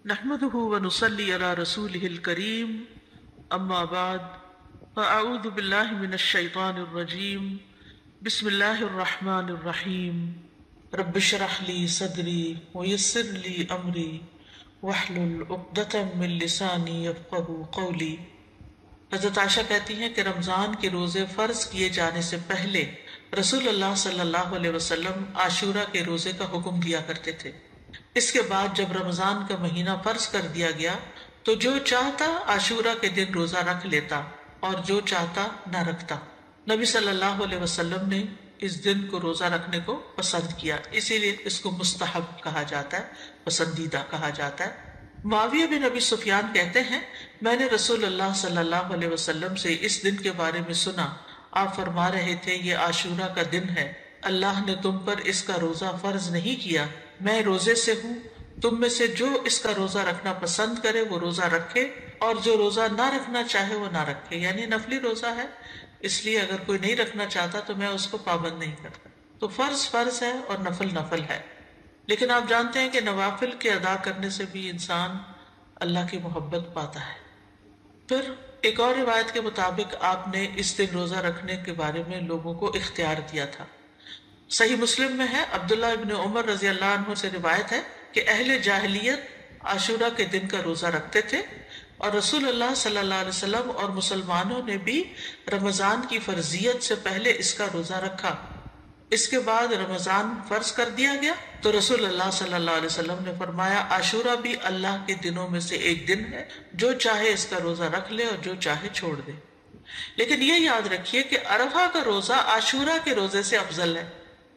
नहमदुहु व नुसल्ली अला रसूलिहिल करीम अम्मा बाद फ़अऊज़ु बिल्लाहि मिनश शैतानिर रजीम बिस्मिल्लाहिर रहमानिर रहीम रब्बिश्रह ली सदरी व यस्सिर ली अमरी वहलुल उक़दतम मिन लिसानी यफ़क़हू क़ौली। हज़रत आयशा कहती हैं कि रमज़ान के रोज़े फ़र्ज किए जाने से पहले रसूलुल्लाह सल्लल्लाहु अलैहि वसल्लम आशूरा के रोज़े का हुक्म दिया करते थे। इसके बाद जब रमज़ान का महीना फ़र्ज कर दिया गया तो जो चाहता आशूरा के दिन रोज़ा रख लेता और जो चाहता न रखता। नबी सल्लल्लाहु अलैहि वसल्लम ने इस दिन को रोज़ा रखने को पसंद किया, इसीलिए इसको मुस्तहब कहा जाता है, पसंदीदा कहा जाता है। मुआविया बिन अबी सुफियान कहते हैं, मैंने रसूलुल्लाह सल्लल्लाहु अलैहि वसल्लम से इस दिन के बारे में सुना। आप फरमा रहे थे, ये आशूरा का दिन है, अल्लाह ने तुम पर इसका रोज़ा फ़र्ज नहीं किया। मैं रोज़े से हूँ, तुम में से जो इसका रोज़ा रखना पसंद करे वो रोज़ा रखे और जो रोज़ा ना रखना चाहे वो ना रखे। यानी नफली रोज़ा है, इसलिए अगर कोई नहीं रखना चाहता तो मैं उसको पाबंद नहीं करता। तो फ़र्ज फ़र्ज है और नफल नफल है। लेकिन आप जानते हैं कि नवाफिल के अदा करने से भी इंसान अल्लाह की मोहब्बत पाता है। फिर एक और रिवायत के मुताबिक आपने इस दिन रोज़ा रखने के बारे में लोगों को इख्तियार दिया था। सही मुस्लिम में है, अब्दुल्लाह इब्न उमर रज़ी अल्लाह अन्हु से रिवायत है कि अहले जाहिलियत आशूरा के दिन का रोज़ा रखते थे और रसूलुल्लाह सल्लल्लाहु अलैहि वसल्लम और मुसलमानों ने भी रमज़ान की फर्जियत से पहले इसका रोज़ा रखा। इसके बाद रमज़ान फर्ज कर दिया गया तो रसूलुल्लाह सल्लल्लाहु अलैहि वसल्लम ने फरमाया, आशूरा भी अल्लाह के दिनों में से एक दिन है, जो चाहे इसका रोज़ा रख ले और जो चाहे छोड़ दे। लेकिन ये याद रखिए कि अरफा का रोज़ा आशूरा के रोज़े से अफजल है।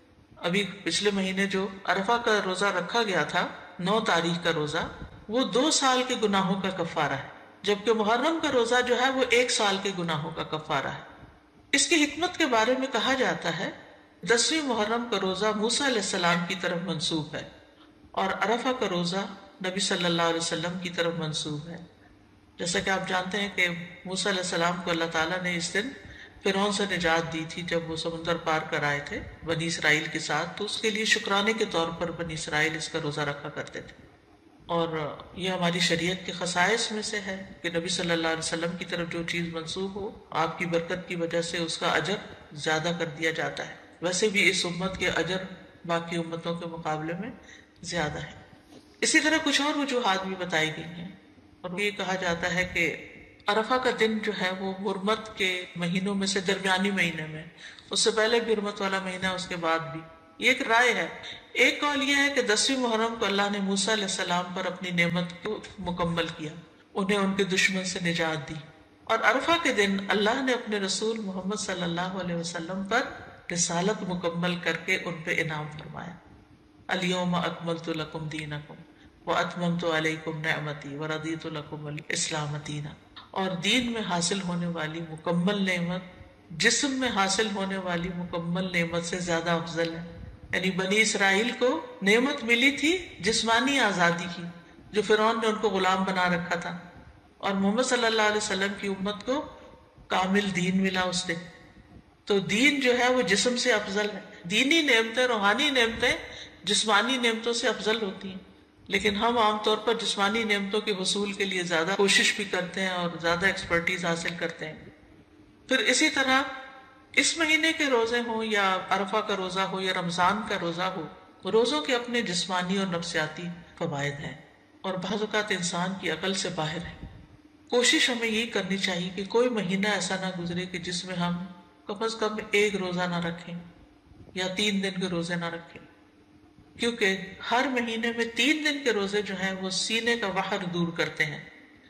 अभी पिछले महीने जो अरफा का रोज़ा रखा गया था, 9 तारीख का रोज़ा, वो 2 साल के गुनाहों का कफ़ारा है, जबकि मुहर्रम का रोज़ा जो है वो 1 साल के गुनाहों का कफ़ारा है। इसकी हिकमत के बारे में कहा जाता है, 10वीं मुहर्रम का रोज़ा मूसा अलैहिस्सलाम की तरफ मंसूब है और अरफा का रोज़ा नबी सल्लल्लाहु अलैहि वसल्लम की तरफ मंसूब है। जैसा कि आप जानते हैं कि मूसा अलैहिस्सलाम को अल्लाह ताला ने इस दिन फिरौन से निजात दी थी जब वो समुंदर पार कर आए थे बनी इसराइल के साथ, तो उसके लिए शुक्राने के तौर पर बनी इसराइल इसका रोज़ा रखा करते थे। और ये हमारी शरीयत के खसाइस में से है कि नबी सल्लल्लाहु अलैहि वसल्लम की तरफ जो चीज़ मंसूब हो, आपकी बरकत की वजह से उसका अजर ज़्यादा कर दिया जाता है। वैसे भी इस उम्मत के अजर बाकी उम्मतों के मुकाबले में ज़्यादा है। इसी तरह कुछ और वजूहात भी बताई गई हैं और ये कहा जाता है कि अरफा का दिन जो है वो हुर्मत के महीनों में से दरमियानी महीने में, उससे पहले भी हुर्मत वाला महीना, उसके बाद भी। ये एक राय है। एक कौल ये है कि 10वीं मुहर्रम को अल्लाह ने मूसा अलैहिस्सलाम पर अपनी नेमत को मुकम्मल किया, उन्हें उनके दुश्मन से निजात दी। और अरफा के दिन अल्लाह ने अपने रसूल मोहम्मद सल्लल्लाहु अलैहि वसल्लम पर रिसालत मुकम्मल करके उन पे इनाम फरमाया। अल-यौमा अकमलतु लकुम दीनकुम व अतममतु अलैकुम निअमती व रदीतु लकुमुल इस्लाम दीना। और दीन में हासिल होने वाली मुकम्मल नेमत जिस्म में हासिल होने वाली मुकम्मल नेमत से ज्यादा अफजल है। यानी बनी इसराइल को नेमत मिली थी जिस्मानी आज़ादी की, जो फिरौन ने उनको गुलाम बना रखा था, और मोहम्मद सल्लल्लाहु अलैहि वसल्लम की उम्मत को कामिल दीन मिला उस दिन। तो दीन जो है वो जिस्म से अफजल है। दीनी नेमतें, रूहानी नेमतें जिस्मानी नेमतों से अफजल होती हैं, लेकिन हम आमतौर पर जिस्मानी नेमतों के हुसूल के लिए ज़्यादा कोशिश भी करते हैं और ज़्यादा एक्सपर्टीज हासिल करते हैं। फिर इसी तरह इस महीने के रोज़े हों या अरफा का रोज़ा हो या रमज़ान का रोज़ा हो, रोज़ों के अपने जिस्मानी और नफ्सियाती फ़वाइद हैं और बाज़ औक़ात इंसान की अकल से बाहर है। कोशिश हमें यही करनी चाहिए कि कोई महीना ऐसा ना गुजरे कि जिसमें हम कम अज़ कम एक रोज़ा ना रखें या 3 दिन के रोज़े ना रखें, क्योंकि हर महीने में 3 दिन के रोज़े जो हैं वो सीने का वहर दूर करते हैं।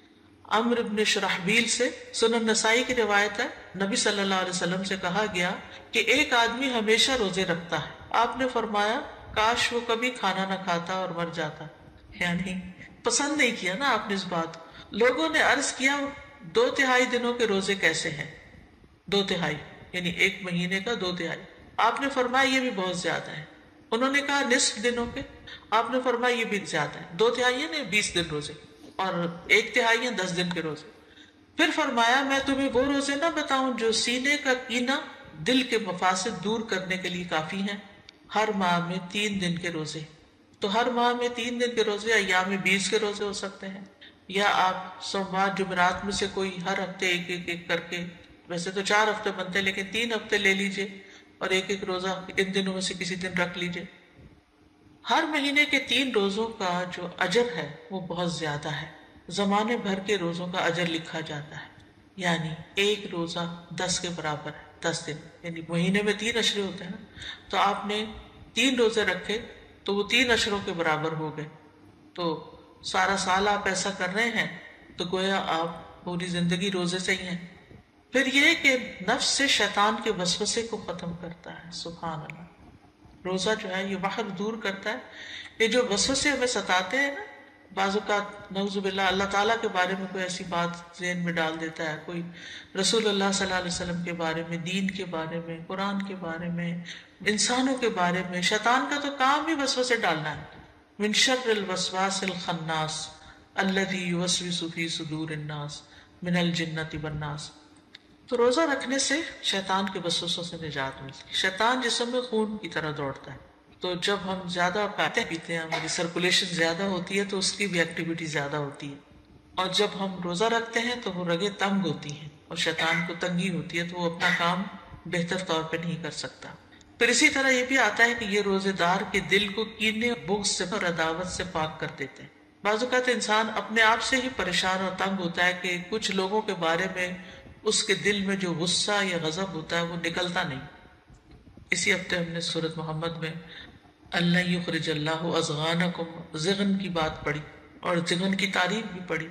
अम्र इब्न शुरहबील से सुनन नसाई की रिवायत है, नबी सल्लल्लाहु अलैहि वसल्लम से कहा गया कि एक आदमी हमेशा रोजे रखता है। आपने फरमाया, काश वो कभी खाना ना खाता और मर जाता। यानी पसंद नहीं किया ना आपने इस बात। लोगों ने अर्ज किया, 2/3 दिनों के रोजे कैसे हैं? 2/3 यानी एक महीने का 2/3। आपने फरमाया ये भी बहुत ज्यादा है। उन्होंने कहा निस्फ दिनों के। आपने फरमाया ये भी ज्यादा है। 2/3 ने 20 दिन रोजे और 1/3 10 दिन के रोजे। फिर फरमाया, मैं तुम्हें वो रोजे ना बताऊं जो सीने का कीना, दिल के मफासिद दूर करने के लिए काफी हैं। हर माह में 3 दिन के रोजे تو ہر ماہ میں 3 دن کے روزے ایام 20 کے روزے ہو سکتے ہیں، یا آپ سوموار جمعرات میں سے کوئی ہر ہفتے ایک کر کے، ویسے تو 4 ہفتے بنتے ہیں لیکن 3 ہفتے لے لیجئے اور ایک روزہ ان دنوں میں سے کسی دن رکھ لیجئے۔ ہر مہینے کے 3 روزوں کا جو اجر ہے وہ بہت زیادہ ہے، زمانے بھر کے روزوں کا اجر لکھا جاتا ہے، یعنی ایک روزہ 10 کے برابر ہے، 10 دن، یعنی مہینے میں 3 اشرے ہوتے ہیں نا، تو آپ نے 3 روزے رکھے تو وہ 3 اشروں کے برابر ہو گئے، تو سارا سال آپ ایسا کر رہے ہیں تو گویا آپ پوری زندگی روزے سے ہی ہیں۔ پھر یہ کہ نفس سے شیطان کے وسوسے کو ختم کرتا ہے، سبحان اللہ۔ روزہ جو ہے یہ باہر دور کرتا ہے، یہ جو وسوسے ہمیں ستاتے ہیں نا، بعض اوقات نعوذ باللہ اللہ تعالیٰ کے بارے میں کوئی ایسی بات ذہن میں ڈال دیتا ہے، کوئی رسول اللہ صلی اللہ علیہ وسلم کے بارے میں، دین کے بارے میں، قرآن کے بارے میں، انسانوں کے بارے میں۔ شیطان کا تو کام ہی وسوسے ڈالنا ہے۔ من شر الوسواس الخناس الذی یوسوس فی صدور الناس من الجنۃ والناس۔ تو روزہ رکھنے سے شیطان کے وسوسوں سے نجات ملتی ہے۔ شیطان جسم میں خون کی طرح دوڑتا ہے، تو جب ہم زیادہ کھاتے پیتے ہیں، ہماری سرکولیشن زیادہ ہوتی ہے تو اس کی بھی ایکٹیویٹی زیادہ ہوتی ہے، اور جب ہم روزہ رکھتے ہیں تو وہ رگیں تنگ ہوتی ہیں اور شیطان کو تنگی ہوتی ہے تو وہ اپنا کام بہتر طور پہ نہیں کر سکتا۔ پھر اسی طرح یہ بھی آتا ہے کہ یہ روزے دار کے دل کو کینے، بغض سے اور عداوت سے پاک کر دیتے ہیں۔ بعض اوقات انسان اپنے آپ سے ہی پریشان اور تنگ ہوتا ہے کہ کچھ لوگوں کے بارے میں اس کے دل میں جو غصہ یا غضب ہوتا ہے وہ نکلتا نہیں۔ اسی ہفتے ہم نے سورۃ محمد میں اللہ یخرج اللہ اضغانکم، ضغن کی بات پڑھی اور ضغن کی تعریف بھی پڑھی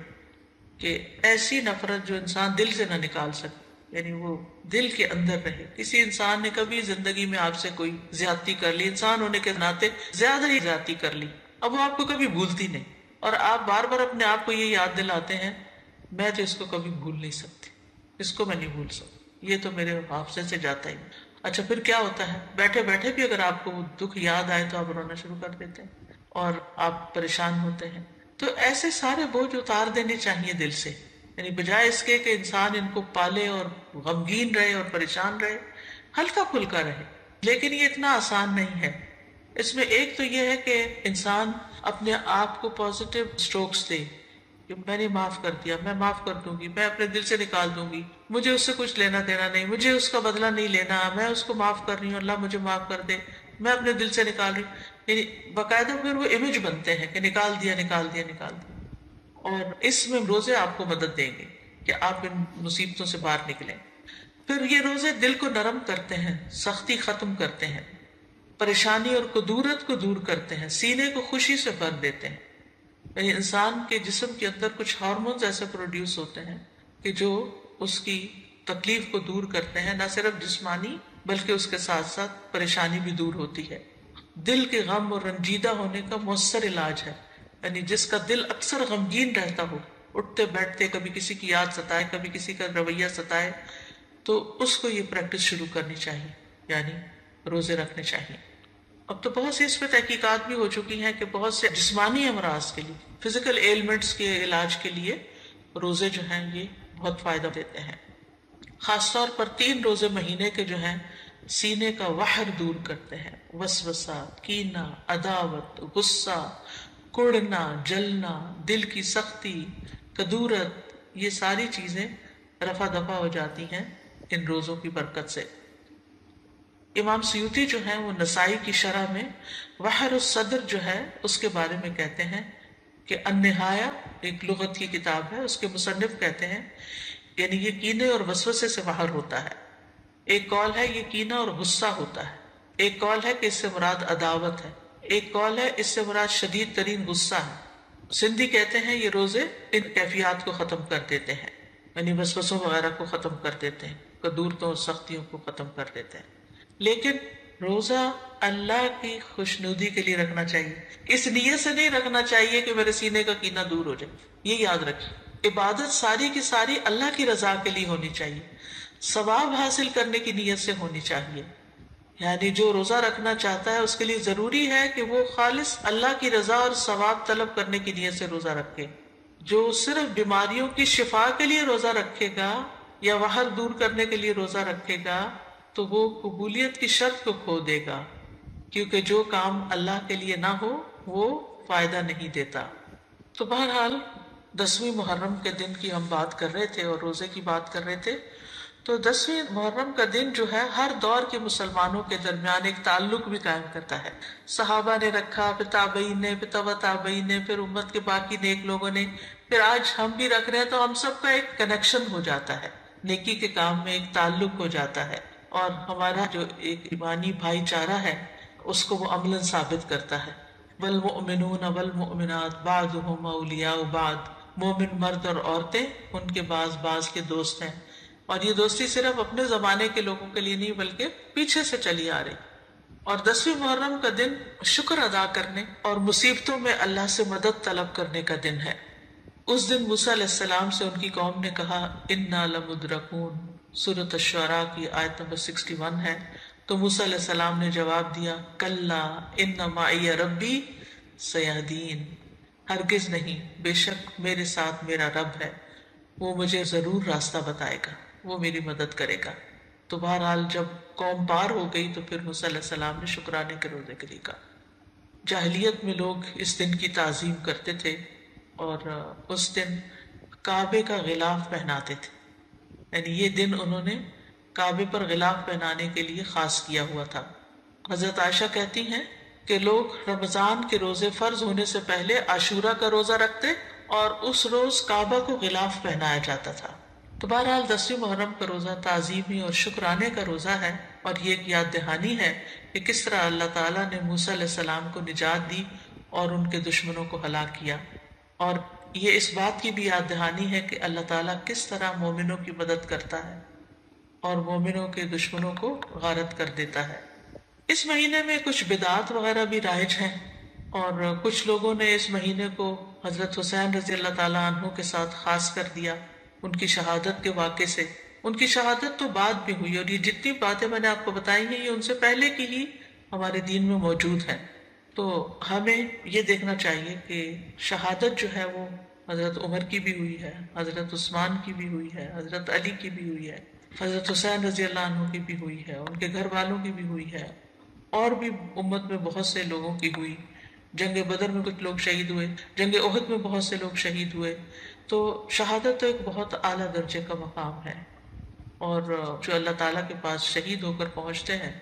کہ ایسی نفرت جو انسان دل سے نہ نکال سکے، یعنی وہ دل کے اندر رہے۔ کسی انسان نے کبھی زندگی میں آپ سے کوئی زیادتی کر لی، انسان ہونے کے ناطے زیادہ ہی زیادتی کر لی، اب وہ آپ کو کبھی بھولتی نہیں، اور آپ بار بار اپنے آپ کو یہ یاد دلاتے ہیں میں تو اس کو کبھی بھول نہیں سکتی، اس کو میں نہیں بھول سکتی، یہ تو میرے حافظے سے جاتا ہی نہیں۔ اچھا پھر کیا ہوتا ہے؟ بیٹھے بیٹھے بھی اگر آپ کو وہ دکھ یاد آئے تو آپ رونا شروع کر دیتے ہیں اور آپ پریشان ہوتے ہیں۔ تو ایسے سارے بوجھ اتار دینے چاہیے دل سے، یعنی بجائے اس کے کہ انسان ان کو پالے اور غمگین رہے اور پریشان رہے، ہلکا پھلکا رہے، لیکن یہ اتنا آسان نہیں ہے۔ اس میں ایک تو یہ ہے کہ انسان اپنے آپ کو پازیٹیو سٹروکس دے کہ میں نے معاف کر دیا، میں معاف کر دوں گی، میں اپنے دل سے نکال دوں گی، مجھے اس سے کچھ لینا دینا نہیں، مجھے اس کا بدلہ نہیں لینا، میں اس کو معاف کر رہی ہوں، اللہ مجھے معاف کر دے، میں اپنے دل سے نکال رہی ہوں۔ یعنی باقاعدہ پھر وہ امیج بنتے ہیں کہ نکال دیا نکال دیا نکال دیا، اور اس میں روزے آپ کو مدد دیں گے کہ آپ ان مصیبتوں سے باہر نکلیں۔ پھر یہ روزے دل کو نرم کرتے ہیں، سختی ختم کرتے ہیں، پریشانی اور کدورت کو دور کرتے ہیں، سینے کو خوشی سے بھر دیتے ہیں۔ یعنی انسان کے جسم کے اندر کچھ ہارمونز ایسے پروڈیوس ہوتے ہیں کہ جو اس کی تکلیف کو دور کرتے ہیں، نہ صرف جسمانی بلکہ اس کے ساتھ ساتھ پریشانی بھی دور ہوتی ہے۔ دل کے غم اور رنجیدہ ہونے کا مؤثر علاج ہے، یعنی جس کا دل اکثر غمگین رہتا ہو، اٹھتے بیٹھتے کبھی کسی کی یاد ستائے، کبھی کسی کا رویہ ستائے، تو اس کو یہ پریکٹس شروع کرنی چاہیے، یعنی روزے رکھنے چاہیے۔ اب تو بہت سی اس پہ تحقیقات بھی ہو چکی ہیں کہ بہت سے جسمانی امراض کے لیے، فزیکل ایلمنٹس کے علاج کے لیے روزے جو ہیں یہ بہت فائدہ دیتے ہیں۔ خاص طور پر 3 روزے مہینے کے جو ہیں سینے کا وحر دور کرتے ہیں، وسوسہ، کینہ، عداوت، غصہ، کڑنا، جلنا، دل کی سختی، کدورت، یہ ساری چیزیں رفع دفع ہو جاتی ہیں ان روزوں کی برکت سے۔ امام سیوطی جو ہیں وہ نسائی کی شرح میں وحر الصدر جو ہے اس کے بارے میں کہتے ہیں کہ النہایہ ایک لغت کی کتاب ہے، اس کے مصنف کہتے ہیں یعنی یہ کینے اور وسوسے سے باہر ہوتا ہے۔ ایک قول ہے یہ کینہ اور غصہ ہوتا ہے، ایک قول ہے کہ اس سے مراد عداوت ہے، ایک قول ہے اس سے مراد شدید ترین غصہ ہے۔ سندھی کہتے ہیں یہ روزے ان کیفیات کو ختم کر دیتے ہیں، یعنی وسوسوں وغیرہ کو ختم کر دیتے ہیں، کدورتوں اور سختیوں کو ختم کر دیتے ہیں۔ لیکن روزہ اللہ کی خوشنودی کے لیے رکھنا چاہیے، اس نیت سے نہیں رکھنا چاہیے کہ میرے سینے کا کینہ دور ہو جائے۔ یہ یاد رکھیے، عبادت ساری کی ساری اللہ کی رضا کے لیے ہونی چاہیے، ثواب حاصل کرنے کی نیت سے ہونی چاہیے۔ یعنی جو روزہ رکھنا چاہتا ہے اس کے لیے ضروری ہے کہ وہ خالص اللہ کی رضا اور ثواب طلب کرنے کی نیت سے روزہ رکھے۔ جو صرف بیماریوں کی شفا کے لیے روزہ رکھے گا یا وحر دور کرنے کے لیے روزہ رکھے گا تو وہ قبولیت کی شرط کو کھو دے گا، کیونکہ جو کام اللہ کے لیے نہ ہو وہ فائدہ نہیں دیتا۔ تو بہرحال 10ویں محرم کے دن کی ہم بات کر رہے تھے اور روزے کی بات کر رہے تھے۔ تو 10ویں محرم کا دن جو ہے ہر دور کے مسلمانوں کے درمیان ایک تعلق بھی قائم کرتا ہے۔ صحابہ نے رکھا، پھر تابعین نے، پھر تبع تابعین نے، پھر امت کے باقی نیک لوگوں نے، پھر آج ہم بھی رکھ رہے ہیں، تو ہم سب کا ایک کنیکشن ہو جاتا ہے، نیکی کے کام میں ایک تعلق ہو جاتا ہے، اور ہمارا جو ایک ایمانی بھائی چارہ ہے اس کو وہ عملاً ثابت کرتا ہے۔ والمؤمنون والمؤمنات بعضهم اولیاء بعض، مومن مرد اور عورتیں ان کے بعض کے دوست ہیں، اور یہ دوستی صرف اپنے زمانے کے لوگوں کے لیے نہیں بلکہ پیچھے سے چلی آ رہی۔ اور 10ویں محرم کا دن شکر ادا کرنے اور مصیبتوں میں اللہ سے مدد طلب کرنے کا دن ہے۔ اس دن موسیٰ علیہ السلام سے ان کی قوم نے کہا انا لمدرکون، سورۃ الشعراء کی آیت نمبر 61 ہے۔ تو موسیٰ علیہ السلام نے جواب دیا کلا ان معی ربی سیہدین، ہرگز نہیں، بے شک میرے ساتھ میرا رب ہے، وہ مجھے ضرور راستہ بتائے گا، وہ میری مدد کرے گا۔ تو بہرحال جب قوم پار ہو گئی تو پھر موسیٰ علیہ السلام نے شکرانے کے روزے کے لیے کہا۔ جاہلیت میں لوگ اس دن کی تعظیم کرتے تھے اور اس دن کعبے کا غلاف پہناتے تھے، یعنی یہ دن انہوں نے کعبے پر غلاف پہنانے کے لیے خاص کیا ہوا تھا۔ حضرت عائشہ کہتی ہیں کہ لوگ رمضان کے روزے فرض ہونے سے پہلے عاشورہ کا روزہ رکھتے اور اس روز کعبہ کو غلاف پہنایا جاتا تھا۔ تو بہرحال 10ویں محرم کا روزہ تعظیمی اور شکرانے کا روزہ ہے، اور یہ ایک یاد دہانی ہے کہ کس طرح اللہ تعالیٰ نے موسیٰ علیہ السلام کو نجات دی اور ان کے دشمنوں کو ہلاک کیا، اور یہ اس بات کی بھی یاد دہانی ہے کہ اللہ تعالیٰ کس طرح مومنوں کی مدد کرتا ہے اور مومنوں کے دشمنوں کو غارت کر دیتا ہے۔ اس مہینے میں کچھ بدعات وغیرہ بھی رائج ہیں، اور کچھ لوگوں نے اس مہینے کو حضرت حسین رضی اللہ تعالیٰ عنہ کے ساتھ خاص کر دیا ان کی شہادت کے واقعے سے۔ ان کی شہادت تو بعد بھی ہوئی، اور یہ جتنی باتیں میں نے آپ کو بتائی ہیں یہ ان سے پہلے کی ہی ہمارے دین میں موجود ہیں۔ تو ہمیں یہ دیکھنا چاہیے کہ شہادت جو ہے وہ حضرت عمر کی بھی ہوئی ہے، حضرت عثمان کی بھی ہوئی ہے، حضرت علی کی بھی ہوئی ہے، حضرت حسین رضی اللہ عنہ کی بھی ہوئی ہے، ان کے گھر والوں کی بھی ہوئی ہے، اور بھی امت میں بہت سے لوگوں کی ہوئی۔ جنگ بدر میں کچھ لوگ شہید ہوئے، جنگ احد میں بہت سے لوگ شہید ہوئے۔ تو شہادت تو ایک بہت اعلیٰ درجے کا مقام ہے، اور جو اللہ تعالیٰ کے پاس شہید ہو کر پہنچتے ہیں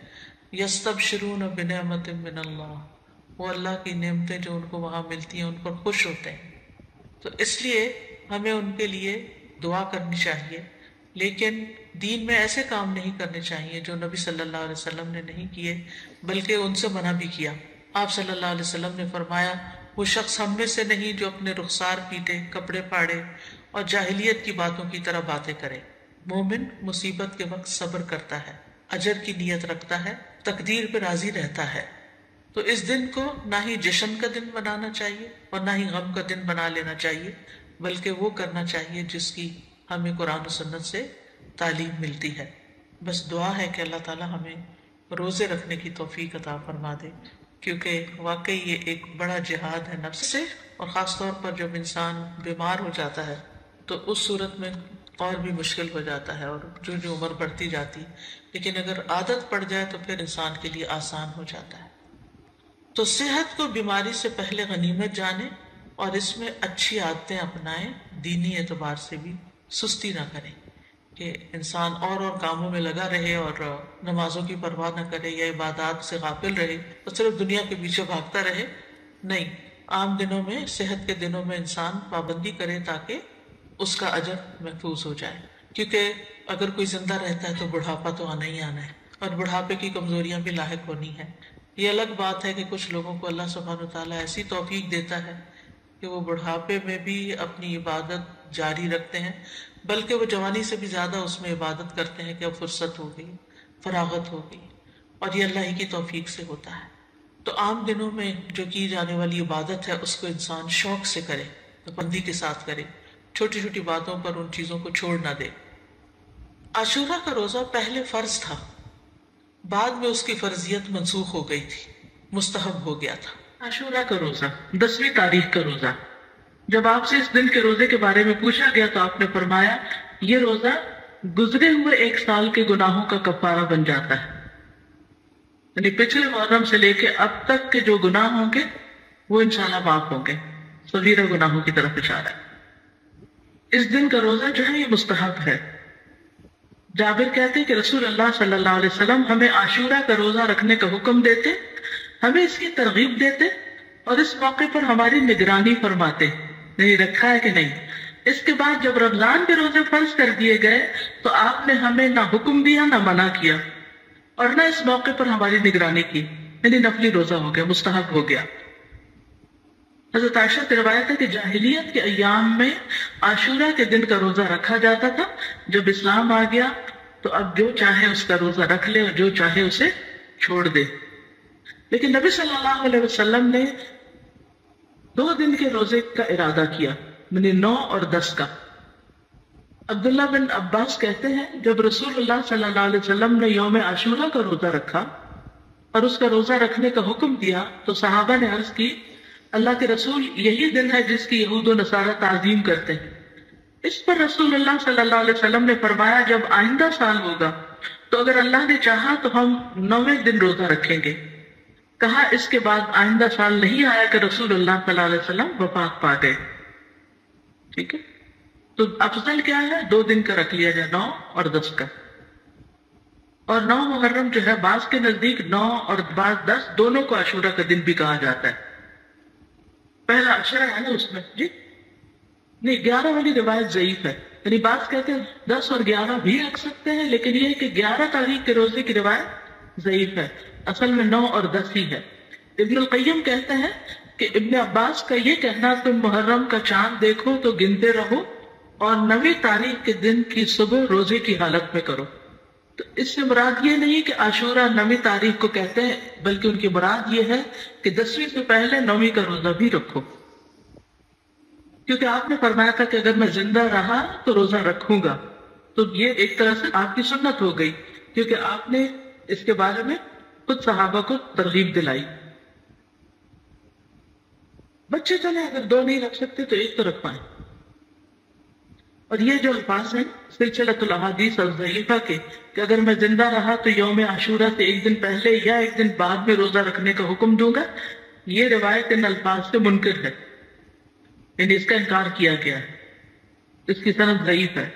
یستبشرون بنعمت من اللہ، وہ اللہ کی نعمتیں جو ان کو وہاں ملتی ہیں ان پر خوش ہوتے ہیں۔ تو اس لیے ہمیں ان کے لیے دعا کرنی چاہیے، لیکن دین میں ایسے کام نہیں کرنے چاہیے جو نبی صلی اللہ علیہ وسلم نے نہیں کیے، بلکہ ان سے منع بھی کیا۔ آپ صلی اللہ علیہ وسلم نے فرمایا وہ شخص ہم میں سے نہیں جو اپنے رخسار پیٹے، کپڑے پاڑے اور جاہلیت کی باتوں کی طرح باتیں کرے۔ مومن مصیبت کے وقت صبر کرتا ہے، اجر کی نیت رکھتا ہے، تقدیر پہ راضی رہتا ہے۔ تو اس دن کو نہ ہی جشن کا دن بنانا چاہیے اور نہ ہی غم کا دن بنا لینا چاہیے، بلکہ وہ کرنا چاہیے جس کی ہمیں قرآن و سنت سے تعلیم ملتی ہے۔ بس دعا ہے کہ اللہ تعالی ہمیں روزے رکھنے کی توفیق عطا فرما دے، کیونکہ واقعی یہ ایک بڑا جہاد ہے نفس سے، اور خاص طور پر جب انسان بیمار ہو جاتا ہے تو اس صورت میں اور بھی مشکل ہو جاتا ہے، اور جو جو عمر بڑھتی جاتی، لیکن اگر عادت پڑ جائے تو پھر انسان کے لیے آسان ہو جاتا ہے۔ تو صحت کو بیماری سے پہلے غنیمت جانیں اور اس میں اچھی عادتیں اپنائیں، دینی اعتبار سے بھی سستی نہ کریں کہ انسان اور کاموں میں لگا رہے اور نمازوں کی پرواہ نہ کرے یا عبادات سے غافل رہے اور صرف دنیا کے پیچھے بھاگتا رہے۔ نہیں، عام دنوں میں، صحت کے دنوں میں انسان پابندی کرے تاکہ اس کا اجر محفوظ ہو جائے، کیونکہ اگر کوئی زندہ رہتا ہے تو بڑھاپا تو آنا ہی آنا ہے، اور بڑھاپے کی کمزوریاں بھی لاحق ہونی ہیں۔ یہ الگ بات ہے کہ کچھ لوگوں کو اللہ سبحانہ وتعالیٰ ایسی توفیق دیتا ہے کہ وہ بڑھاپے میں بھی اپنی عبادت جاری رکھتے ہیں، بلکہ وہ جوانی سے بھی زیادہ اس میں عبادت کرتے ہیں کہ اب فرصت ہو گئی، فراغت ہو گئی، اور یہ اللہ ہی کی توفیق سے ہوتا ہے۔ تو عام دنوں میں جو کی جانے والی عبادت ہے اس کو انسان شوق سے کرے، پابندی کے ساتھ کرے، چھوٹی چھوٹی باتوں پر ان چیزوں کو چھوڑ نہ دے۔ عاشورہ کا روزہ پہلے فرض تھا، بعد میں اس کی فرضیت منسوخ ہو گئی تھی، مستحب ہو گیا تھا۔ عاشورہ کا روزہ 10ویں تاریخ کا روزہ، جب آپ سے اس دن کے روزے کے بارے میں پوچھا گیا تو آپ نے فرمایا یہ روزہ گزرے ہوئے ایک سال کے گناہوں کا کفارہ بن جاتا ہے، یعنی پچھلے محرم سے لے کے اب تک کے جو گناہ ہوں گے وہ انشاءاللہ معاف ہوں گے. صغیرہ گناہوں کی طرف اشارہ ہے. اس دن کا روزہ جو ہے یہ مستحب ہے. جابر کہتے ہیں کہ رسول اللہ صلی اللہ علیہ وسلم ہمیں عاشورہ کا روزہ رکھنے کا حکم دیتے، ہمیں اس کی ترغیب دیتے اور اس موقع پر ہماری نگرانی فرماتے نہیں رکھا ہے کہ نہیں. اس کے بعد جب رمضان کے روزے فرض کر دیے گئے تو آپ نے ہمیں نہ حکم دیا نہ منع کیا اور نہ اس موقع پر ہماری نگرانی کی، یعنی نفلی روزہ ہو گیا، مستحب ہو گیا. حضرت عائشہ کی روایت ہے کہ جاہلیت کے ایام میں عاشورہ کے دن کا روزہ رکھا جاتا تھا. جب اسلام آ گیا تو اب جو چاہے اس کا روزہ رکھ لے اور جو چاہے اسے چھوڑ دے. لیکن نبی صلی اللہ علیہ وسلم نے 2 دن کے روزے کا ارادہ کیا، یعنی 9 اور 10 کا. عبداللہ بن عباس کہتے ہیں جب رسول اللہ صلی اللہ علیہ وسلم نے یوم عاشورہ کا روزہ رکھا اور اس کا روزہ رکھنے کا حکم دیا تو صحابہ نے عرض کی اللہ کے رسول یہی دن ہے جس کی یہود و نصارہ تعظیم کرتے ہیں. اس پر رسول اللہ صلی اللہ علیہ وسلم نے فرمایا جب آئندہ سال ہوگا تو اگر اللہ نے چاہا تو ہم 9ویں دن روزہ رکھیں گے. کہا اس کے بعد آئندہ سال نہیں آیا کہ رسول اللہ صلی اللہ علیہ وسلم وفات پا گئے. ٹھیک ہے، تو افضل کیا ہے 2 دن کا رکھ لیا جائے، 9 اور 10 کا. اور 9 محرم جو ہے بعض کے نزدیک 9 اور بعض 10 دونوں کو عاشورہ کا دن بھی کہا جاتا ہے. پہلا عشرہ ہے نا اس میں جی نہیں، 11 والی روایت ضعیف ہے. یعنی بعض کہتے ہیں 10 اور 11 بھی رکھ سکتے ہیں، لیکن یہ کہ 11 تاریخ کے روزے کی روایت ضعیف ہے. اصل میں 9 اور 10 ہی ہے. ابن القیم کہتے ہیں کہ ابن عباس کا یہ کہنا تم محرم کا چاند دیکھو تو گنتے رہو اور 9ویں تاریخ کے دن کی صبح روزے کی حالت میں کرو. تو اس سے مراد یہ نہیں کہ عاشورہ 9ویں تاریخ کو کہتے ہیں، بلکہ ان کی مراد یہ ہے کہ 10ویں سے پہلے 9ویں کا روزہ بھی رکھو. کیونکہ آپ نے فرمایا تھا کہ اگر میں زندہ رہا تو روزہ رکھوں گا، تو یہ ایک طرح سے آپ کی سنت ہو گئی، کیونکہ آپ نے اس کے بارے میں خود صحابہ کو ترغیب دلائی. بچے چلے اگر 2 نہیں رکھ سکتے تو 1 تو رکھ پائیں. اور یہ جو الفاظ ہیں سلسلۃ الاحادیث الضعیفہ کے کہ اگر میں زندہ رہا تو یوم عاشورہ سے 1 دن پہلے یا 1 دن بعد میں روزہ رکھنے کا حکم دوں گا، یہ روایت ان الفاظ سے منکر ہے، یعنی اس کا انکار کیا گیا ہے، اس کی سند ضعیف ہے.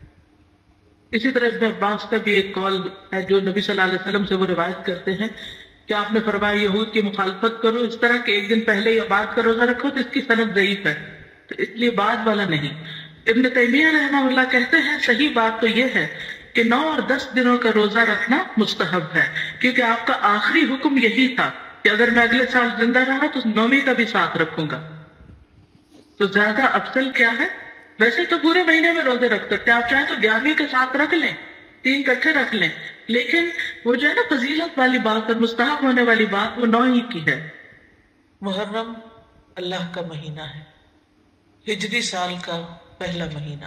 اسی طرح ابن عباس کا بھی ایک قول ہے جو نبی صلی اللہ علیہ وسلم سے وہ روایت کرتے ہیں کہ آپ نے فرمایا یہود کی مخالفت کرو اس طرح کہ 1 دن پہلے یا بعد کا روزہ رکھو، تو اس کی سند ضعیف ہے، تو اس لیے بعد والا نہیں. ابن تیمیہ رحمہ اللہ کہتے ہیں صحیح بات تو یہ ہے کہ 9 اور 10 دنوں کا روزہ رکھنا مستحب ہے، کیونکہ آپ کا آخری حکم یہی تھا کہ اگر میں اگلے سال زندہ رہا تو 9ویں کا بھی ساتھ رکھوں گا. تو زیادہ افضل کیا ہے؟ ویسے تو پورے مہینے میں روزے رکھ سکتے ہیں، آپ چاہیں تو 11ویں کے ساتھ رکھ لیں، 3 اکٹھے رکھ لیں، لیکن وہ جو ہے نا فضیلت والی بات اور مستحب ہونے والی بات وہ 9 ہی کی ہے. محرم اللہ کا مہینہ ہے، ہجری سال کا پہلا مہینہ،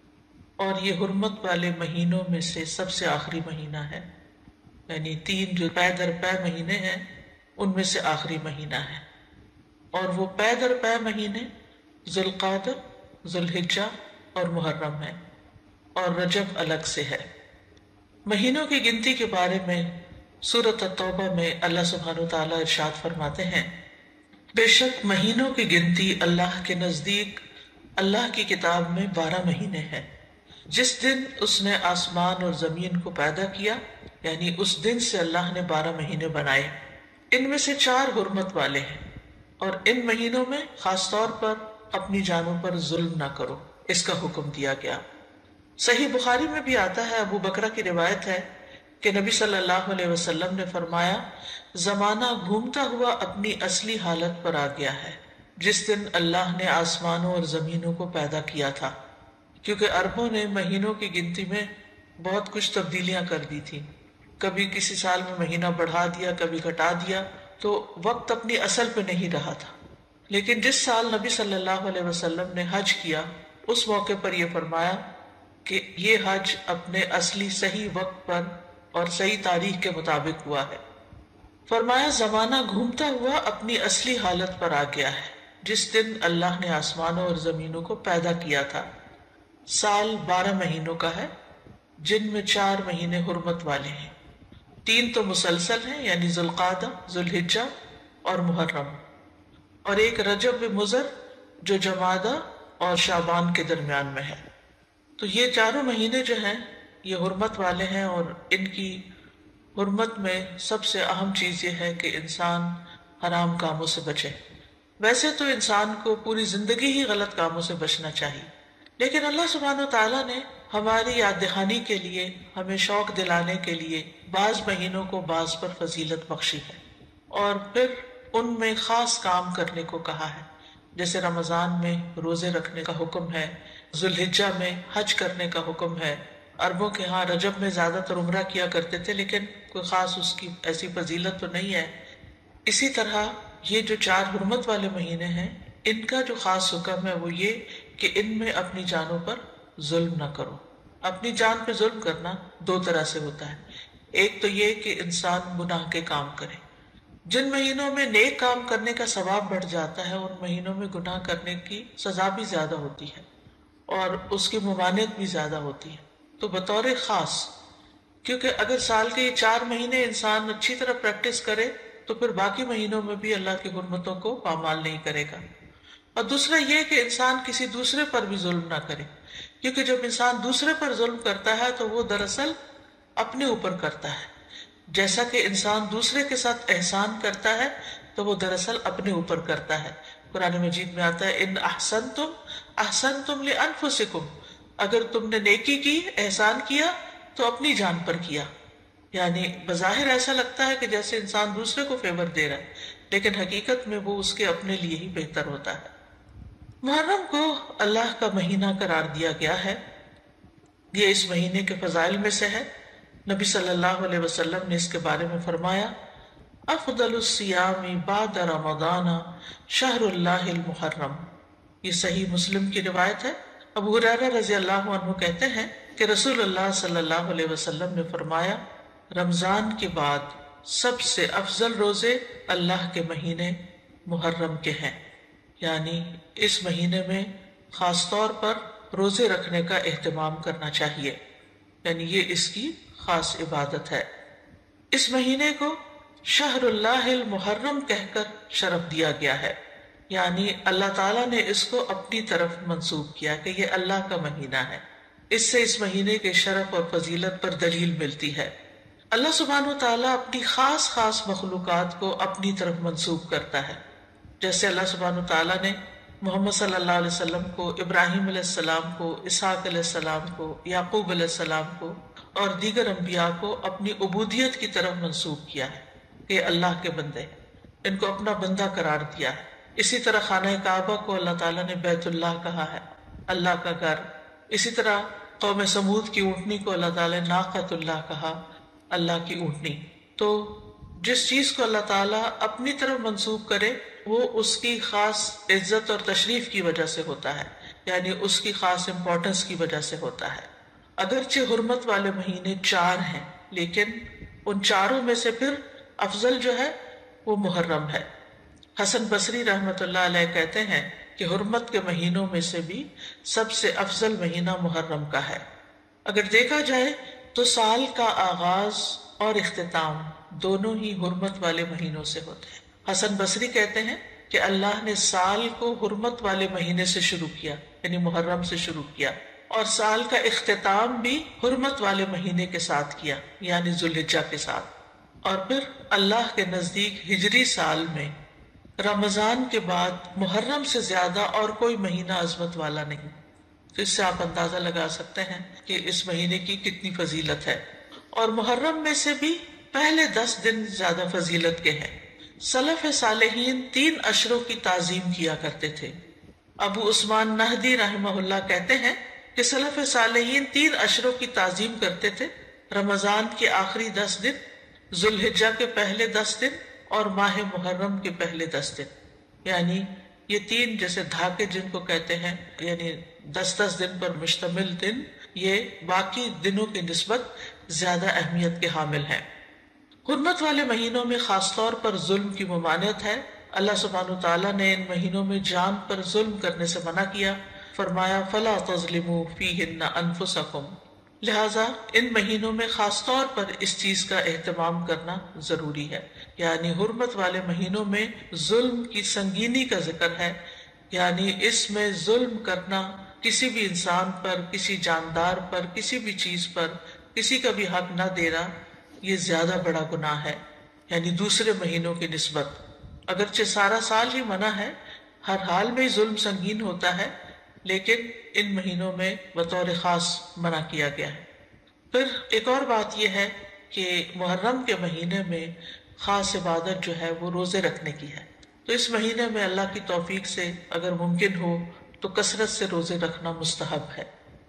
اور یہ حرمت والے مہینوں میں سے سب سے آخری مہینہ ہے. یعنی 3 جو پے در پے مہینے ہیں ان میں سے آخری مہینہ ہے. اور وہ پے در پے مہینے ذوالقعدہ، ذوالحجہ اور محرم ہے، اور رجب الگ سے ہے. مہینوں کی گنتی کے بارے میں سورۃ التوبہ میں اللہ سبحانہ وتعالیٰ ارشاد فرماتے ہیں بے شک مہینوں کی گنتی اللہ کے نزدیک اللہ کی کتاب میں 12 مہینے ہیں. جس دن اس نے آسمان اور زمین کو پیدا کیا، یعنی اس دن سے اللہ نے 12 مہینے بنائے. ان میں سے 4 حرمت والے ہیں، اور ان مہینوں میں خاص طور پر اپنی جانوں پر ظلم نہ کرو، اس کا حکم دیا گیا. صحیح بخاری میں بھی آتا ہے، ابو بکرہ کی روایت ہے کہ نبی صلی اللہ علیہ وسلم نے فرمایا زمانہ گھومتا ہوا اپنی اصلی حالت پر آ گیا ہے جس دن اللہ نے آسمانوں اور زمینوں کو پیدا کیا تھا، کیونکہ عربوں نے مہینوں کی گنتی میں بہت کچھ تبدیلیاں کر دی تھی. کبھی کسی سال میں مہینہ بڑھا دیا، کبھی گھٹا دیا، تو وقت اپنی اصل پہ نہیں رہا تھا. لیکن جس سال نبی صلی اللہ علیہ وسلم نے حج کیا اس موقع پر یہ فرمایا کہ یہ حج اپنے اصلی صحیح وقت پر اور صحیح تاریخ کے مطابق ہوا ہے. فرمایا زمانہ گھومتا ہوا اپنی اصلی حالت پر آ گیا ہے جس دن اللہ نے آسمانوں اور زمینوں کو پیدا کیا تھا. سال 12 مہینوں کا ہے، جن میں 4 مہینے حرمت والے ہیں، 3 تو مسلسل ہیں، یعنی ذوالقعدہ، ذوالحجہ اور محرم، اور ایک رجب مضر جو جمادہ اور شعبان کے درمیان میں ہے۔ تو یہ چاروں مہینے جو ہیں یہ حرمت والے ہیں، اور ان کی حرمت میں سب سے اہم چیز یہ ہے کہ انسان حرام کاموں سے بچے۔ ویسے تو انسان کو پوری زندگی ہی غلط کاموں سے بچنا چاہیے، لیکن اللہ سبحانہ وتعالیٰ نے ہماری یاد دہانی کے لیے، ہمیں شوق دلانے کے لیے بعض مہینوں کو بعض پر فضیلت بخشی ہے، اور پھر ان میں خاص کام کرنے کو کہا ہے۔ جیسے رمضان میں روزے رکھنے کا حکم ہے، ذوالحجہ میں حج کرنے کا حکم ہے۔ عربوں کے ہاں رجب میں زیادہ تر عمرہ کیا کرتے تھے، لیکن کوئی خاص اس کی ایسی فضیلت تو نہیں ہے۔ اسی طرح یہ جو 4 حرمت والے مہینے ہیں، ان کا جو خاص حکم ہے وہ یہ کہ ان میں اپنی جانوں پر ظلم نہ کرو۔ اپنی جان پہ ظلم کرنا 2 طرح سے ہوتا ہے۔ ایک تو یہ کہ انسان گناہ کے کام کرے۔ جن مہینوں میں نیک کام کرنے کا ثواب بڑھ جاتا ہے، ان مہینوں میں گناہ کرنے کی سزا بھی زیادہ ہوتی ہے اور اس کی ممانعت بھی زیادہ ہوتی ہے۔ تو بطور خاص، کیونکہ اگر سال کے یہ 4 مہینے انسان اچھی طرح پریکٹس کرے تو پھر باقی مہینوں میں بھی اللہ کی حرمتوں کو پامال نہیں کرے گا۔ اور دوسرا یہ کہ انسان کسی دوسرے پر بھی ظلم نہ کرے، کیونکہ جب انسان دوسرے پر ظلم کرتا ہے تو وہ دراصل اپنے اوپر کرتا ہے۔ جیسا کہ انسان دوسرے کے ساتھ احسان کرتا ہے تو وہ دراصل اپنے اوپر کرتا ہے۔ قرآن مجید میں آتا ہے ان احسنتم احسنتم لانفسکم، اگر تم نے نیکی کی، احسان کیا تو اپنی جان پر کیا۔ یعنی بظاہر ایسا لگتا ہے کہ جیسے انسان دوسرے کو فیور دے رہا ہے، لیکن حقیقت میں وہ اس کے اپنے لیے ہی بہتر ہوتا ہے۔ محرم کو اللہ کا مہینہ قرار دیا گیا ہے، یہ اس مہینے کے فضائل میں سے ہے۔ نبی صلی اللہ علیہ وسلم نے اس کے بارے میں فرمایا افضل الصیام بعد رمضان شہر اللہ المحرم۔ یہ صحیح مسلم کی روایت ہے۔ ابو ہریرہ رضی اللہ عنہ کہتے ہیں کہ رسول اللہ صلی اللہ علیہ وسلم نے فرمایا رمضان کے بعد سب سے افضل روزے اللہ کے مہینے محرم کے ہیں، یعنی اس مہینے میں خاص طور پر روزے رکھنے کا اہتمام کرنا چاہیے، یعنی یہ اس کی خاص عبادت ہے۔ اس مہینے کو شہر اللہ المحرم کہہ کر شرف دیا گیا ہے، یعنی اللہ تعالیٰ نے اس کو اپنی طرف منسوب کیا کہ یہ اللہ کا مہینہ ہے۔ اس سے اس مہینے کے شرف اور فضیلت پر دلیل ملتی ہے۔ اللہ سبحانہ وتعالیٰ اپنی خاص خاص مخلوقات کو اپنی طرف منسوب کرتا ہے، جیسے اللہ سبحانہ وتعالیٰ نے محمد صلی اللہ علیہ وسلم کو، ابراہیم علیہ السلام کو، اسحاق علیہ السلام کو، یعقوب علیہ السلام کو اور دیگر انبیاء کو اپنی عبودیت کی طرف منسوب کیا ہے کہ اللہ کے بندے، ان کو اپنا بندہ قرار دیا ہے۔ اسی طرح خانہ کعبہ کو اللہ تعالیٰ نے بیت اللہ کہا ہے، اللہ کا گھر۔ اسی طرح قوم سمود کی اونٹنی کو اللہ تعالیٰ نے ناقۃ اللہ کہا، اللہ کی اونٹنی۔ تو جس چیز کو اللہ تعالیٰ اپنی طرف منسوب کرے وہ اس کی خاص عزت اور تشریف کی وجہ سے ہوتا ہے، یعنی اس کی خاص امپورٹنس کی وجہ سے ہوتا ہے۔ اگرچہ حرمت والے مہینے 4 ہیں، لیکن ان چاروں میں سے پھر افضل جو ہے وہ محرم ہے۔ حسن بصری رحمۃ اللہ علیہ کہتے ہیں کہ حرمت کے مہینوں میں سے بھی سب سے افضل مہینہ محرم کا ہے۔ اگر دیکھا جائے تو سال کا آغاز اور اختتام دونوں ہی حرمت والے مہینوں سے ہوتے ہیں۔ حسن بصری کہتے ہیں کہ اللہ نے سال کو حرمت والے مہینے سے شروع کیا، یعنی محرم سے شروع کیا، اور سال کا اختتام بھی حرمت والے مہینے کے ساتھ کیا، یعنی ذوالحجہ کے ساتھ۔ اور پھر اللہ کے نزدیک ہجری سال میں رمضان کے بعد محرم سے زیادہ اور کوئی مہینہ عظمت والا نہیں۔ تو اس سے آپ اندازہ لگا سکتے ہیں کہ اس مہینے کی کتنی فضیلت ہے۔ اور محرم میں سے بھی پہلے 10 دن زیادہ فضیلت کے ہیں۔ سلف صالحین 3 عشروں کی تعظیم کیا کرتے تھے۔ ابو عثمان نہدی رحمہ اللہ کہتے ہیں کہ سلف صالحین 3 عشروں کی تعظیم کرتے تھے: رمضان کے آخری 10 دن، ذوالحجہ کے پہلے 10 دن اور ماہ محرم کے پہلے 10 دن۔ یعنی یہ 3 جیسے دھاکے جن کو کہتے ہیں، یعنی 10 دن پر مشتمل دن، یہ باقی دنوں کی نسبت زیادہ اہمیت کے حامل ہیں۔ حرمت والے مہینوں میں خاص طور پر ظلم کی ممانعت ہے۔ اللہ سبحانہ وتعالیٰ نے ان مہینوں میں جان پر ظلم کرنے سے منع کیا، فرمایا فَلَا تَظْلِمُوا فِيهِنَّ أَنفُسَكُمْ، لہٰذا ان مہینوں میں خاص طور پر اس چیز کا اہتمام کرنا ضروری ہے، یعنی حرمت والے مہینوں میں ظلم کی سنگینی کا ذکر ہے، یعنی اس میں ظلم کرنا، کسی بھی انسان پر، کسی جاندار پر، کسی بھی چیز پر کسی کا بھی حق نہ دینا، یہ زیادہ بڑا گناہ ہے، یعنی دوسرے مہینوں کی نسبت۔ اگرچہ سارا سال ہی منع ہے، ہر حال میں ظلم سنگین ہوتا ہے، لیکن ان مہینوں میں بطور خاص منع کیا گیا ہے۔ پھر ایک اور بات یہ ہے کہ محرم کے مہینے میں خاص عبادت جو ہے وہ روزے رکھنے کی ہے، تو اس مہینے میں اللہ کی توفیق سے اگر ممکن ہو تو کثرت سے روزے رکھنا مستحب ہے۔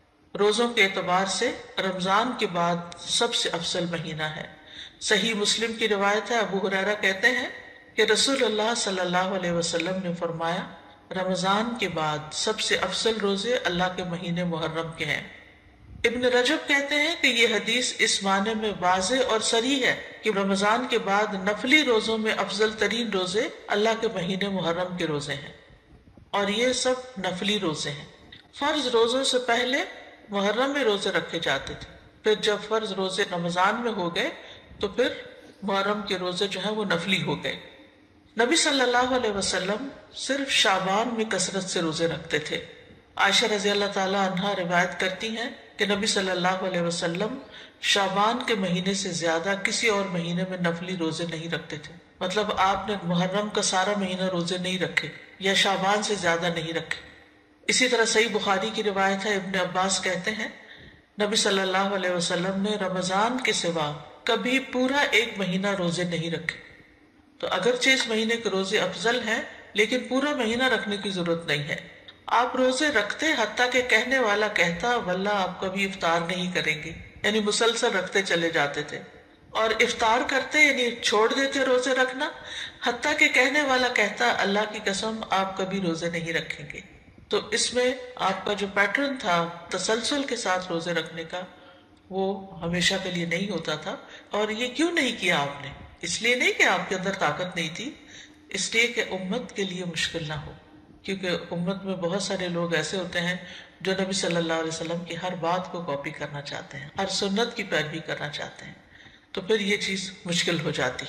روزوں کے اعتبار سے رمضان کے بعد سب سے افضل مہینہ ہے۔ صحیح مسلم کی روایت ہے، ابو ہریرہ کہتے ہیں کہ رسول اللہ صلی اللہ علیہ وسلم نے فرمایا، رمضان کے بعد سب سے افضل روزے اللہ کے مہینے محرم کے ہیں۔ ابن رجب کہتے ہیں کہ یہ حدیث اس معنی میں واضح اور صریح ہے کہ رمضان کے بعد نفلی روزوں میں افضل ترین روزے اللہ کے مہینے محرم کے روزے ہیں، اور یہ سب نفلی روزے ہیں۔ فرض روزوں سے پہلے محرم میں روزے رکھے جاتے تھے، پھر جب فرض روزے رمضان میں ہو گئے تو پھر محرم کے روزے جو ہیں وہ نفلی ہو گئے۔ نبی صلی اللہ علیہ وسلم صرف شعبان میں کثرت سے روزے رکھتے تھے۔ عائشہ رضی اللہ تعالی عنہا روایت کرتی ہیں کہ نبی صلی اللہ علیہ وسلم شعبان کے مہینے سے زیادہ کسی اور مہینے میں نفلی روزے نہیں رکھتے تھے، مطلب آپ نے محرم کا سارا مہینہ روزے نہیں رکھے یا شعبان سے زیادہ نہیں رکھے۔ اسی طرح صحیح بخاری کی روایت ہے، ابن عباس کہتے ہیں نبی صلی اللہ علیہ وسلم نے رمضان کے سوا کبھی پورا ایک مہینہ روزے نہیں رکھے۔ تو اگرچہ اس مہینے کے روزے افضل ہیں، لیکن پورا مہینہ رکھنے کی ضرورت نہیں ہے۔ آپ روزے رکھتے حتیٰ کہ کہنے والا کہتا واللہ آپ کبھی افطار نہیں کریں گے، یعنی مسلسل رکھتے چلے جاتے تھے، اور افطار کرتے یعنی چھوڑ دیتے روزے رکھنا حتیٰ کہ کہنے والا کہتا اللہ کی قسم آپ کبھی روزے نہیں رکھیں گے۔ تو اس میں آپ کا جو پیٹرن تھا تسلسل کے ساتھ روزے رکھنے کا، وہ ہمیشہ کے لیے نہیں ہوتا تھا۔ اور یہ کیوں نہیں کیا آپ نے؟ اس لیے نہیں کہ آپ کے اندر طاقت نہیں تھی، اس لیے کہ امت کے لیے مشکل نہ ہو، کیونکہ امت میں بہت سارے لوگ ایسے ہوتے ہیں جو نبی صلی اللہ علیہ وسلم کی ہر بات کو کاپی کرنا چاہتے ہیں، ہر سنت کی پیروی کرنا چاہتے ہیں، تو پھر یہ چیز مشکل ہو جاتی۔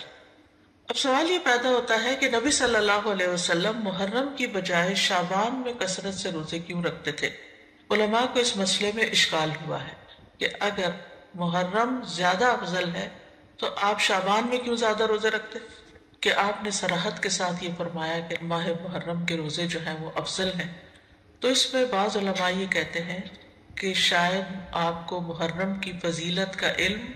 اب سوال یہ پیدا ہوتا ہے کہ نبی صلی اللہ علیہ وسلم محرم کی بجائے شعبان میں کثرت سے روزے کیوں رکھتے تھے؟ علماء کو اس مسئلے میں اشکال ہوا ہے کہ اگر محرم زیادہ افضل ہے تو آپ شعبان میں کیوں زیادہ روزے رکھتے؟ کہ آپ نے صراحت کے ساتھ یہ فرمایا کہ ماہ محرم کے روزے جو ہیں وہ افضل ہیں، تو اس میں بعض علماء یہ کہتے ہیں کہ شاید آپ کو محرم کی فضیلت کا علم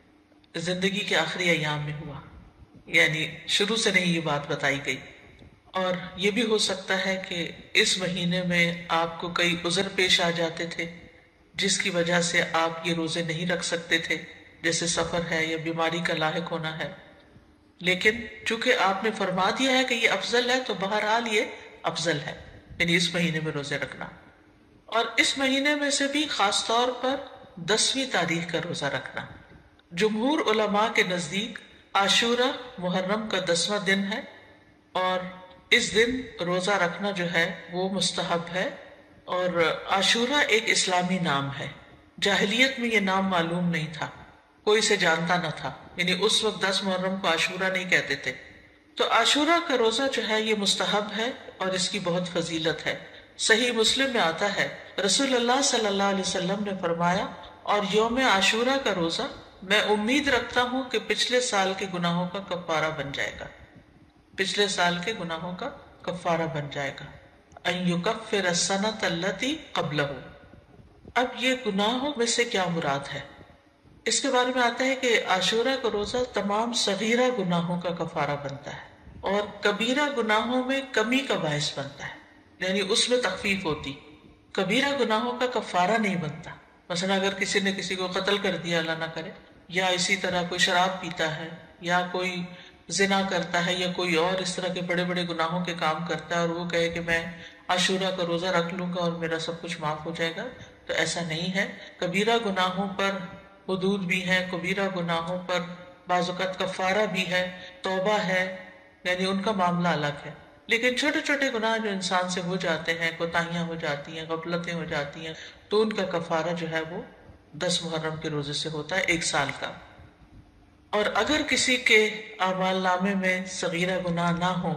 زندگی کے آخری ایام میں ہوا، یعنی شروع سے نہیں یہ بات بتائی گئی۔ اور یہ بھی ہو سکتا ہے کہ اس مہینے میں آپ کو کئی عذر پیش آ جاتے تھے جس کی وجہ سے آپ یہ روزے نہیں رکھ سکتے تھے، جیسے سفر ہے یا بیماری کا لاحق ہونا ہے، لیکن چونکہ آپ نے فرما دیا ہے کہ یہ افضل ہے تو بہرحال یہ افضل ہے، یعنی اس مہینے میں روزے رکھنا۔ اور اس مہینے میں سے بھی خاص طور پر 10ویں تاریخ کا روزہ رکھنا۔ جمہور علماء کے نزدیک عاشورہ محرم کا 10واں دن ہے، اور اس دن روزہ رکھنا جو ہے وہ مستحب ہے۔ اور عاشورہ ایک اسلامی نام ہے، جاہلیت میں یہ نام معلوم نہیں تھا، کوئی اسے جانتا نہ تھا، یعنی اس وقت 10 محرم کو عاشورہ نہیں کہتے تھے۔ تو عاشورہ کا روزہ جو ہے یہ مستحب ہے اور اس کی بہت فضیلت ہے۔ صحیح مسلم میں آتا ہے رسول اللہ صلی اللہ علیہ وسلم نے فرمایا، اور یوم عاشورہ کا روزہ میں امید رکھتا ہوں کہ پچھلے سال کے گناہوں کا کفارہ بن جائے گا، پچھلے سال کے گناہوں کا کفارہ بن جائے گا۔ ان یکفر السنۃ التی قبلہ۔ اب یہ گناہوں میں سے کیا مراد ہے؟ اس کے بارے میں آتا ہے کہ عاشورہ کا روزہ تمام صغیرہ گناہوں کا کفارہ بنتا ہے اور کبیرہ گناہوں میں کمی کا باعث بنتا ہے، یعنی اس میں تخفیف ہوتی۔ کبیرہ گناہوں کا کفارہ نہیں بنتا، مثلا اگر کسی نے کسی کو قتل کر دیا، اللہ نہ کرے، یا اسی طرح کوئی شراب پیتا ہے یا کوئی زنا کرتا ہے یا کوئی اور اس طرح کے بڑے بڑے گناہوں کے کام کرتا ہے اور وہ کہے کہ میں عاشورہ کا روزہ رکھ لوں گا اور میرا سب کچھ معاف ہو جائے گا، تو ایسا نہیں ہے۔ کبیرہ گناہوں پر حدود بھی ہیں، کبیرہ گناہوں پر بعض اوقات کفارہ بھی ہے، توبہ ہے، یعنی ان کا معاملہ الگ ہے۔ لیکن چھوٹے چھوٹے گناہ جو انسان سے ہو جاتے ہیں، کوتاہیاں ہو جاتی ہیں، غفلتیں ہو جاتی ہیں، تو ان کا کفارہ جو ہے وہ 10 محرم کے روزے سے ہوتا ہے 1 سال کا۔ اور اگر کسی کے اعمال نامے میں صغیرہ گناہ نہ ہو،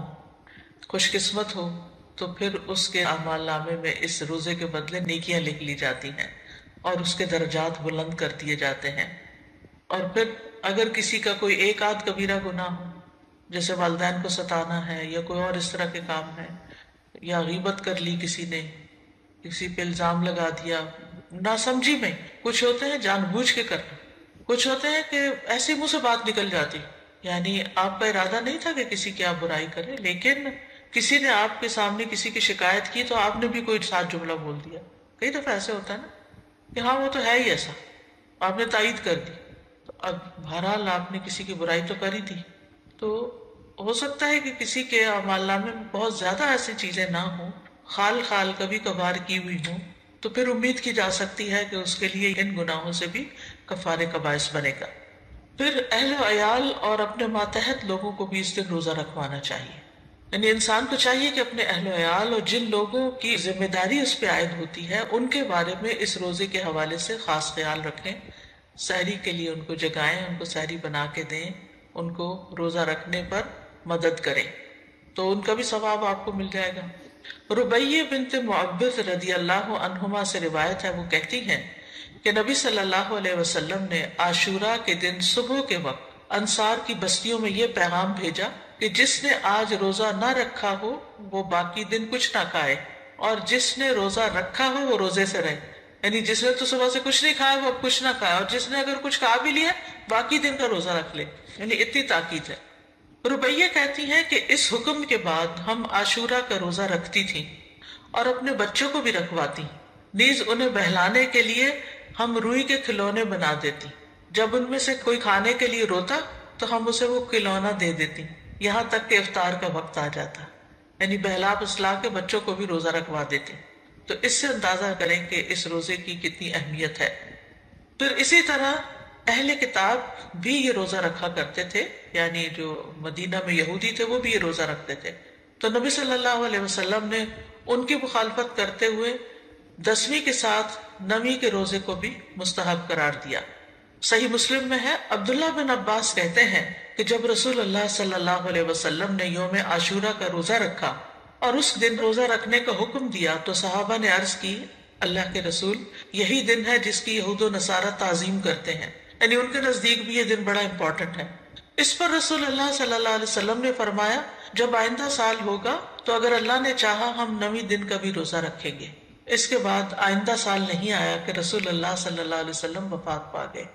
خوش قسمت ہو، تو پھر اس کے اعمال نامے میں اس روزے کے بدلے نیکیاں لکھ لی جاتی ہیں اور اس کے درجات بلند کر دیے جاتے ہیں۔ اور پھر اگر کسی کا کوئی ایک آدھ کبیرہ گناہ ہو، جیسے والدین کو ستانا ہے یا کوئی اور اس طرح کے کام ہے، یا غیبت کر لی کسی نے، کسی پہ الزام لگا دیا ناسمجھی میں، کچھ ہوتے ہیں جان بوجھ کے کرنا، کچھ ہوتے ہیں کہ ایسی منہ سے بات نکل جاتی، یعنی آپ کا ارادہ نہیں تھا کہ کسی کی آپ برائی کریں، لیکن کسی نے آپ کے سامنے کسی کی شکایت کی تو آپ نے بھی کوئی ساتھ جملہ بول دیا۔ کئی دفعہ ایسے ہوتا ہے نا کہ ہاں وہ تو ہے ہی ایسا، آپ نے تائید کر دی، تو اب بہرحال آپ نے کسی کی برائی تو کری تھی، تو ہو سکتا ہے کہ کسی کے اعمال نامے میں بہت زیادہ ایسی چیزیں نہ ہوں، خال خال کبھی کبھار کی ہوئی ہوں، تو پھر امید کی جا سکتی ہے کہ اس کے لیے ان گناہوں سے بھی کفارے کا باعث بنے گا۔ پھر اہل و عیال اور اپنے ماتحت لوگوں کو بھی اس دن روزہ رکھوانا چاہیے، یعنی انسان کو چاہیے کہ اپنے اہل و عیال اور جن لوگوں کی ذمہ داری اس پہ عائد ہوتی ہے ان کے بارے میں اس روزے کے حوالے سے خاص خیال رکھیں، سحری کے لیے ان کو جگائیں، ان کو سحری بنا کے دیں، ان کو روزہ رکھنے پر مدد کریں، تو ان کا بھی ثواب آپ کو مل جائے گا۔ ربیہ بنت معبد رضی اللہ عنہما سے روایت ہے، وہ کہتی ہیں کہ نبی صلی اللہ علیہ وسلم نے عاشورہ کے دن صبح کے وقت انصار کی بستیوں میں یہ پیغام بھیجا کہ جس نے آج روزہ نہ رکھا ہو وہ باقی دن کچھ نہ کھائے، اور جس نے روزہ رکھا ہو وہ روزے سے رہے، یعنی جس نے تو صبح سے کچھ نہیں کھایا وہ اب کچھ نہ کھائے، اور جس نے اگر کچھ کھا بھی لیا باقی دن کا روزہ رکھ لے، یعنی اتنی تاکید ہے۔ ربیہ کہتی ہیں کہ اس حکم کے بعد ہم عاشورہ کا روزہ رکھتی تھیں اور اپنے بچوں کو بھی رکھواتی، نیز انہیں بہلانے کے لیے ہم روئی کے کھلونے بنا دیتی، جب ان میں سے کوئی کھانے کے لیے روتا تو ہم اسے وہ کھلونا دے دیتی، یہاں تک کہ افطار کا وقت آ جاتا، یعنی بہلا پسلا کے بچوں کو بھی روزہ رکھوا دیتی۔ تو اس سے اندازہ کریں کہ اس روزے کی کتنی اہمیت ہے۔ پھر اسی طرح اہل کتاب بھی یہ روزہ رکھا کرتے تھے، یعنی جو مدینہ میں یہودی تھے وہ بھی یہ روزہ رکھتے تھے، تو نبی صلی اللہ علیہ وسلم نے ان کی مخالفت کرتے ہوئے 10ویں کے ساتھ 9ویں کے روزے کو بھی مستحب قرار دیا۔ صحیح مسلم میں ہے، عبداللہ بن عباس کہتے ہیں کہ جب رسول اللہ صلی اللہ علیہ وسلم نے یوم عاشورہ کا روزہ رکھا اور اس دن روزہ رکھنے کا حکم دیا تو صحابہ نے عرض کی، اللہ کے رسول، یہی دن ہے جس کی یہود و نصارہ تعظیم کرتے ہیں، یعنی ان کے نزدیک بھی یہ دن بڑا امپورٹنٹ ہے۔ اس پر رسول اللہ صلی اللہ علیہ وسلم نے فرمایا، جب آئندہ سال ہوگا تو اگر اللہ نے چاہا ہم 9ویں دن کا بھی روزہ رکھیں گے۔ اس کے بعد آئندہ سال نہیں آیا کہ رسول اللہ صلی اللہ علیہ وسلم وفات پا گئے۔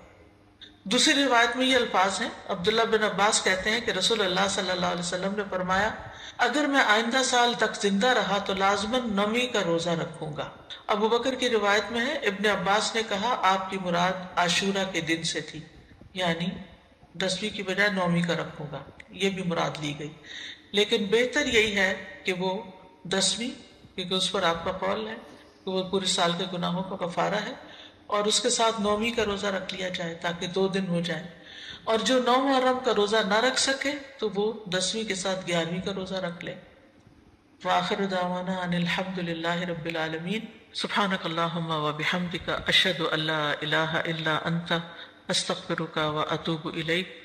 دوسری روایت میں یہ الفاظ ہیں، عبداللہ بن عباس کہتے ہیں کہ رسول اللہ صلی اللہ علیہ وسلم نے فرمایا، اگر میں آئندہ سال تک زندہ رہا تو لازماً 9ویں کا روزہ رکھوں گا۔ ابو بکر کی روایت میں ہے، ابن عباس نے کہا آپ کی مراد عاشورہ کے دن سے تھی، یعنی 10ویں کی بجائے 9ویں کا رکھوں گا، یہ بھی مراد لی گئی، لیکن بہتر یہی ہے کہ وہ 10ویں، کیونکہ اس پر آپ کا قول ہے کہ وہ پورے سال کے گناہوں کا کفارہ ہے، اور اس کے ساتھ 9ویں کا روزہ رکھ لیا جائے تاکہ 2 دن ہو جائیں، اور جو 9 محرم کا روزہ نہ رکھ سکے تو وہ 10ویں کے ساتھ 11ویں کا روزہ رکھ لے۔ وآخر دعوانا ان الحمد للہ رب العالمین، سبحانک اللہم وبحمدک، اشہد ان لا الہ الا انت، استغفرک واتوب الیک۔